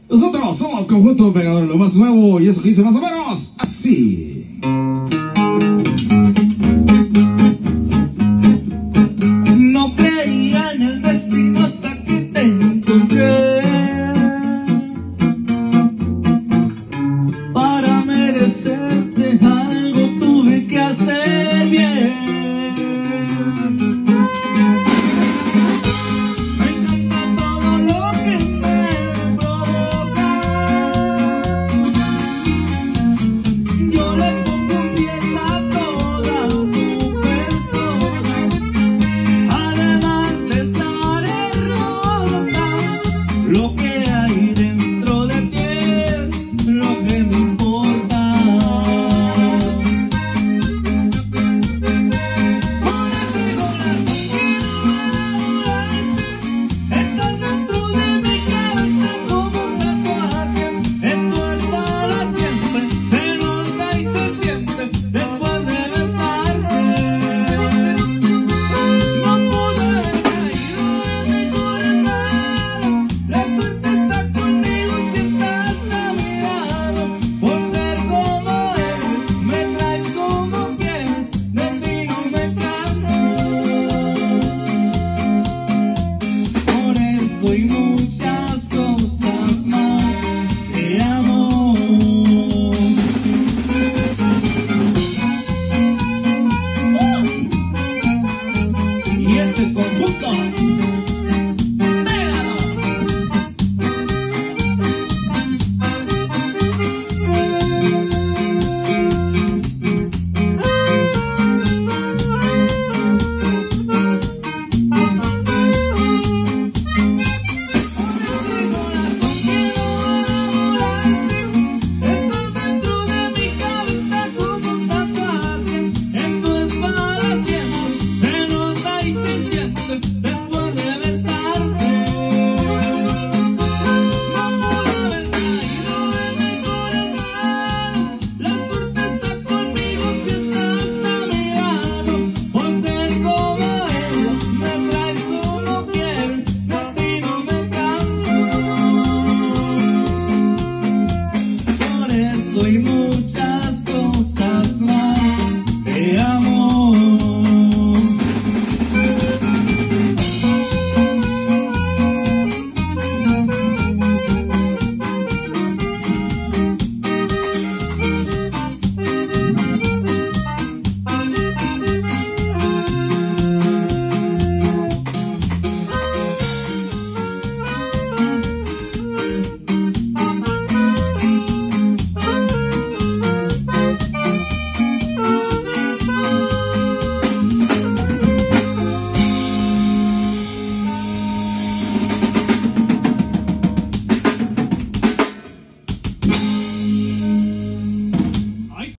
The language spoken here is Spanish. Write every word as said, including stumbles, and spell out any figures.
Nosotros somos Conjunto Pegador, lo más nuevo, y eso que dice más o menos así. No creía en el destino hasta que te encontré. Para merecerte algo tuve que hacer bien. Me encanta todo lo que me provoca. Yo le pongo un diez a toda tu persona. Además de estar hermosa, lo que hay dentro de ti es lo que me importa. Por eso y corazón quiero adorarte. Estás dentro de mi cabeza como un tatuaje. Esto es para siempre, se nota y se siente después de besarte. No pude haber caído en mi corazón. La suerte está conmigo si estás a mi lado. Por ser como eres, me traes como quieres. Destino me encanta. Por eso y muchas